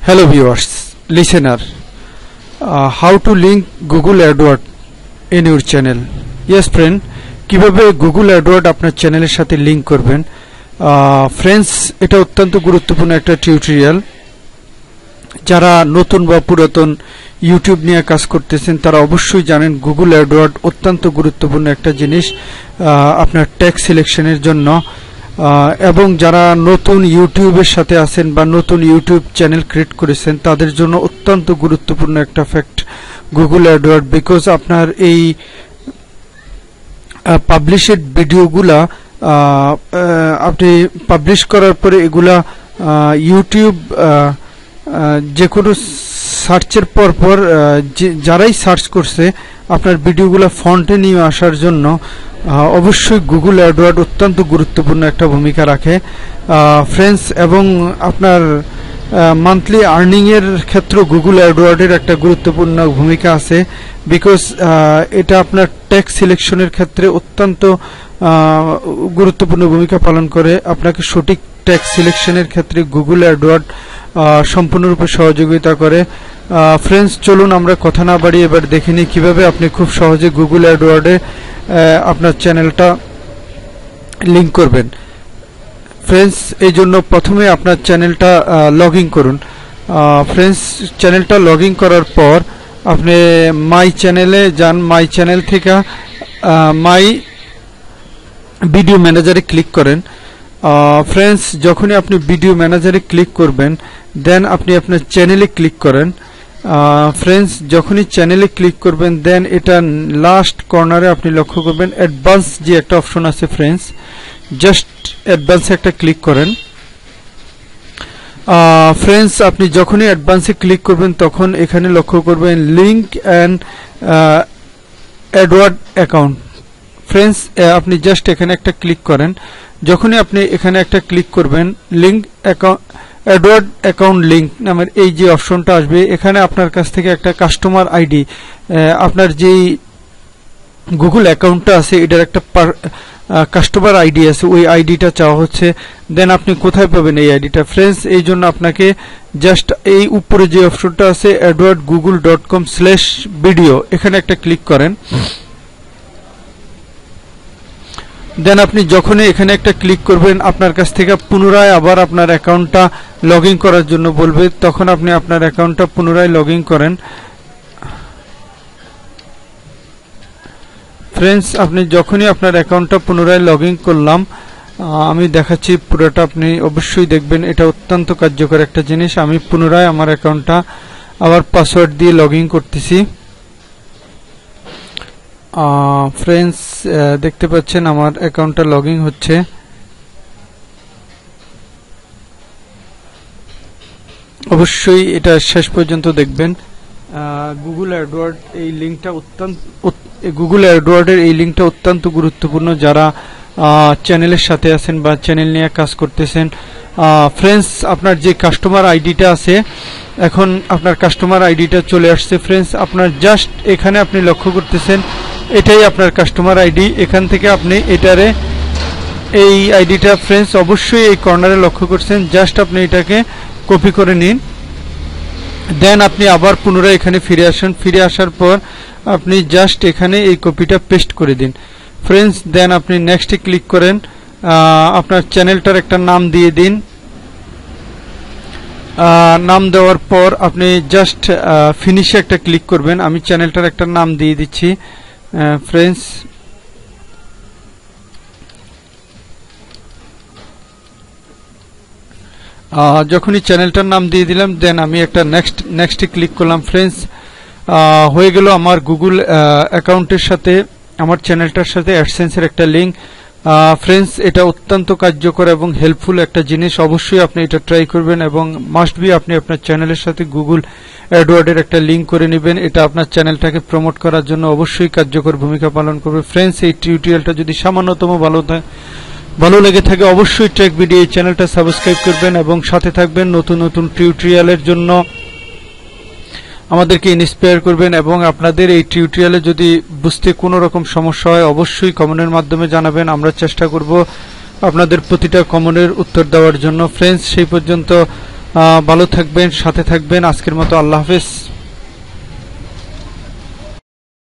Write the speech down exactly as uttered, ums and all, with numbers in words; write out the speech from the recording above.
Hello viewers, listener, uh, how to link Google AdWords in your channel. Yes friend, কিভাবে Google AdWords আপনার চ্যানেলের সাথে link করবেন। Friends, এটা অত্যন্ত গুরুত্বপূর্ণ একটা টিউটোরিয়াল। যারা নতুন বা পুরাতন ইউটিউব নিয়ে কাজ করতেছেন তারা অবশ্যই জানেন Google AdWords অত্যন্ত গুরুত্বপূর্ণ একটা জিনিস আপনার ট্যাগ সিলেকশনের জন্য। এবং যারা নতুন ইউটিউবের সাথে আছেন বা নতুন ইউটিউব চ্যানেল ক্রিয়েট করেছেন তাদের জন্য অত্যন্ত গুরুত্বপূর্ণ একটা ফ্যাক্ট Google AdWords, বিকজ আপনার এই পাবলিশেড ভিডিওগুলা আপনি পাবলিশ করার পরে এগুলা ইউটিউব যে কোনো সার্চের পর পর যারাই সার্চ করছে আপনার ভিডিওগুলো ফন্টে নিয়ে আসার জন্য অবশ্যই Google AdWords অত্যন্ত গুরুত্বপূর্ণ একটা ভূমিকা রাখে ফ্রেন্ডস। এবং আপনার মান্থলি আর্নিং এর ক্ষেত্রে Google AdWords এর একটা গুরুত্বপূর্ণ ভূমিকা আছে, বিকজ এটা আপনার ট্যাগ সিলেকশনের ক্ষেত্রে অত্যন্ত গুরুত্বপূর্ণ ভূমিকা পালন করে। আপনাকে সঠিক ট্যাগ সিলেকশনের ক্ষেত্রে Google AdWords সম্পূর্ণরূপে সহযোগিতা করে। ফ্রেন্ডস, চলুন আমরা কথা না বাড়িয়ে এবার দেখে নিই কিভাবে আপনি খুব সহজে Google AdWords এ আপনার চ্যানেলটা লিংক করবেন। ফ্রেন্ডস, এই জন্য প্রথমে আপনার চ্যানেলটা লগ ইন করুন। ফ্রেন্ডস, চ্যানেলটা লগ ইন করার পর আপনি মাই চ্যানেলে যান। মাই চ্যানেল থেকে মাই ভিডিও ম্যানেজারে ক্লিক করেন। ফ্রেন্ডস, যখনই আপনি ভিডিও ম্যানেজারে ক্লিক করবেন দেন আপনি আপনার চ্যানেলে ক্লিক করেন। ফ্রেন্ডস, যখনই চ্যানেলে ক্লিক করবেন দেন এটা লাস্ট কর্নারে আপনি লক্ষ্য করবেন অ্যাডভান্স যে একটা অপশন আছে। ফ্রেন্ডস, জাস্ট অ্যাডভান্সে একটা ক্লিক করেন। ফ্রেন্ডস, আপনি যখনই অ্যাডভান্সে ক্লিক করবেন তখন এখানে লক্ষ্য করবেন link and AdWord account. Friends, আপনি জাস্ট এখানে একটা ক্লিক করেন। যখনই আপনি এখানে একটা ক্লিক করবেন link account AdWord account link নামের এই যে অপশনটা আসবে, এখানে আপনার কাছ থেকে একটা কাস্টমার আইডি, আপনার যেই গুগল অ্যাকাউন্টটা আছে এটার একটা কাস্টমার আইডি আছে, ওই আইডিটা চাওয়া হচ্ছে। দেন আপনি কোথায় পাবেন এই আইডিটা? ফ্রেন্ডস, এই জন্য আপনাকে জাস্ট এই উপরে যে অপশনটা আছে adword Google dot com slash video, এখানে একটা ক্লিক করেন। দেন আপনি যখনই এখানে একটা ক্লিক করবেন আপনার কাছ থেকে পুনরায় আবার আপনার অ্যাকাউন্টটা লগ ইন করার জন্য বলবে, তখন আপনি আপনার অ্যাকাউন্টটা পুনরায় লগ ইন করেন। ফ্রেন্ডস, আপনি যখনই আপনার অ্যাকাউন্টটা পুনরায় লগ ইন করলাম, আমি দেখাচ্ছি পুরোটা, আপনি অবশ্যই দেখবেন এটা অত্যন্ত কার্যকর একটা জিনিস। আমি পুনরায় আমার অ্যাকাউন্টটা আবার পাসওয়ার্ড দিয়ে লগ ইন করতেছি। ফ্রেন্ডস, দেখতে পাচ্ছেন আমার অ্যাকাউন্টটা লগ ইন হচ্ছে। অবশ্যই এটা শেষ পর্যন্ত দেখবেন। Google AdWords এই লিংকটা অত্যন্ত Google AdWords এর এই লিংকটা অত্যন্ত গুরুত্বপূর্ণ যারা চ্যানেলের সাথে আছেন বা চ্যানেল নিয়ে কাজ করতেছেন। ফ্রেন্ডস, আপনার যে কাস্টমার আইডিটা আছে, এখন আপনার কাস্টমার আইডিটা চলে আসছে। ফ্রেন্ডস, আপনার জাস্ট এখানে আপনি লক্ষ্য করতেছেন এটাই আপনার কাস্টমার আইডি। এখান থেকে আপনি এটারে এই আইডিটা ফ্রেন্ডস অবশ্যই এই কর্নারে লক্ষ্য করছেন, জাস্ট আপনি এটাকে কপি করে নিন। দেন আপনি আবার পুনরায় এখানে ফিরে আসেন। ফিরে আসার পর আপনি জাস্ট এখানে এই কপিটা পেস্ট করে দিন। ফ্রেন্ডস, দেন আপনি নেক্সটে ক্লিক করেন। আপনার চ্যানেলটার একটা নাম দিয়ে দিন। নাম দেওয়ার পর আপনি জাস্ট ফিনিশে একটা ক্লিক করবেন। আমি চ্যানেলটার একটা নাম দিয়ে দিচ্ছি। ফ্রেন্ডস, যখনই চ্যানেলটার নাম দিয়ে দিলাম দেন আমি একটা নেক্সট নেক্সটে ক্লিক করলাম। ফ্রেন্ডস, হয়ে গেল আমার গুগল অ্যাকাউন্টের সাথে আমার চ্যানেলটার সাথে অ্যাডসেন্সের একটা লিঙ্ক। ফ্রেন্ডস, এটা অত্যন্ত কার্যকর এবং হেল্পফুল একটা জিনিস। অবশ্যই আপনি এটা ট্রাই করবেন এবং মাস্ট বি আপনি আপনার চ্যানেলের সাথে Google AdWords এর একটা লিঙ্ক করে নেবেন। এটা আপনার চ্যানেলটাকে প্রমোট করার জন্য অবশ্যই কার্যকর ভূমিকা পালন করবে। ফ্রেন্ডস, এই টিউটোরিয়ালটা যদি সামান্যতম ভালো ভালো লেগে থাকে অবশ্যই ট্রেক ভিডিও এই চ্যানেলটা সাবস্ক্রাইব করবেন এবং সাথে থাকবেন। নতুন নতুন টিউটোরিয়ালের জন্য আমাদেরকে ইন্সপায়ার করবেন এবং আপনাদের এই টিউটোরিয়ালে যদি বুঝতে কোনো রকম সমস্যা হয় অবশ্যই কমেন্টের মাধ্যমে জানাবেন। আমরা চেষ্টা করব আপনাদের প্রতিটা কমেন্টের উত্তর দেওয়ার জন্য। ফ্রেন্ডস, সেই পর্যন্ত ভালো থাকবেন, সাথে থাকবেন। আজকের মতো আল্লাহ হাফেজ।